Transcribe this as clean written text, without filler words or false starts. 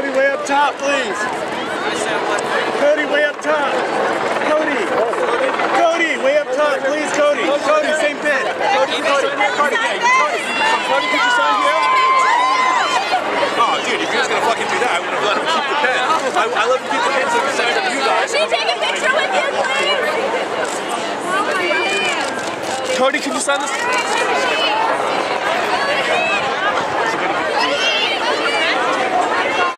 Cody, way up top, please. Cody, way up top. Cody. Cody, way up top, please, Cody. Cody, same pin. Cody, Cody. Cody, Cody, could you sign here? Oh, dude, if he was going to fucking do that, I would have let him keep the pen. I let him keep the pen so he can sign up you guys. Can she take a picture with you, please? Cody, can you sign this?